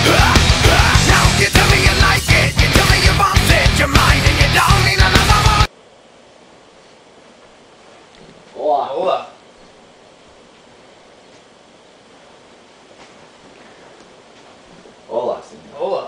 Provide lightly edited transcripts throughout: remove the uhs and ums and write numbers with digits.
Now you tell me you like it, you tell me you want it, your mind and you don't need another more. Hola. Hola. Hola, señor. Hola.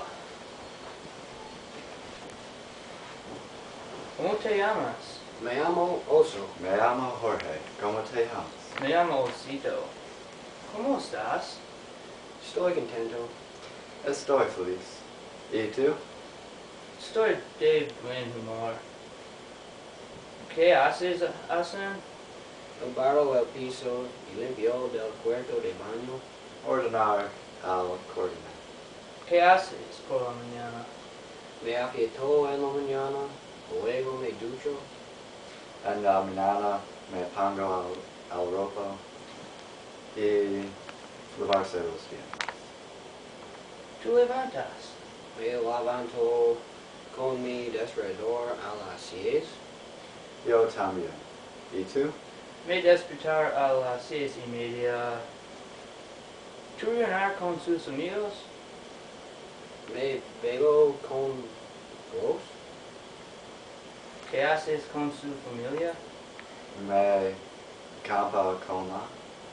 ¿Cómo te llamas? Me llamo Oso. Me llamo Jorge. ¿Cómo te llamas? Me llamo Osito. ¿Cómo estás? Estoy contento. Estoy feliz. ¿Y tú? Estoy de buen humor. ¿Qué haces, hacen? El barro el piso y limpió del cuarto de baño. Ordenar al coordinar. ¿Qué haces por la mañana? Me afeitó en la mañana, luego me ducho. En la mañana me pongo al ropa y lavarse los dientes. ¿Tú levantas? Me levanto con mi despertador a las 6. Yo también. ¿Y tú? Me despertar a las 6:30. ¿Tú cenar con sus amigos? Me pego con vos. ¿Qué haces con su familia? Me campo con la.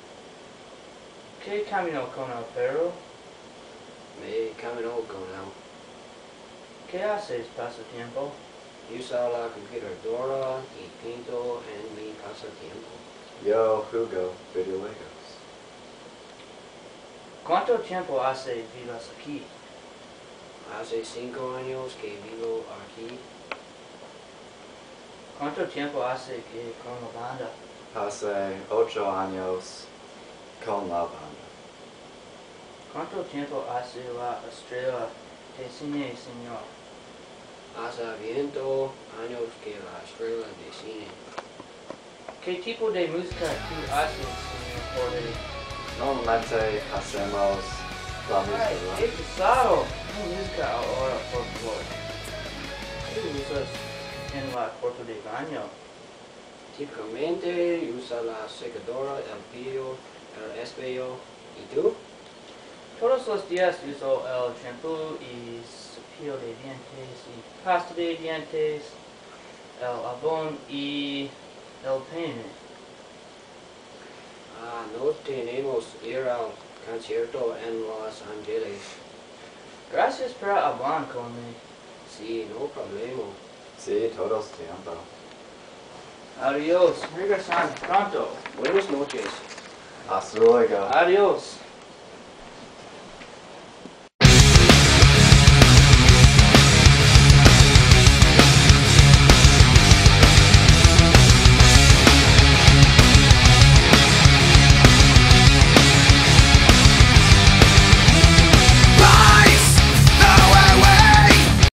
¿Qué camino con el perro? Me camino con él. ¿Qué haces pasatiempo? Uso la computadora y pinto en mi pasatiempo. Yo juego videojuegos. ¿Cuánto tiempo hace vivas aquí? Hace 5 años que vivo aquí. ¿Cuánto tiempo hace que con la banda? Hace 8 años con la banda. ¿Cuánto tiempo hace la estrella de cine, señor? Hace 20 años que la estrella de cine. ¿Qué tipo de música tú haces, señor Jorge? Normalmente hacemos la Ay, música. qué pesado. ¿Qué música ahora, por favor? ¿Qué usas en la cuarto de baño? Típicamente usa la secadora, el pillo, el espejo. ¿Y tú? Todos los días uso el champú y cepillo de dientes y pasta de dientes, el jabón y el peine. No tenemos ir al concierto en Los Ángeles. Gracias por hablar conmigo. Sí, no problema. Sí, todo el tiempo. Adiós. Regresan pronto. Buenas noches. Hasta luego. Adiós.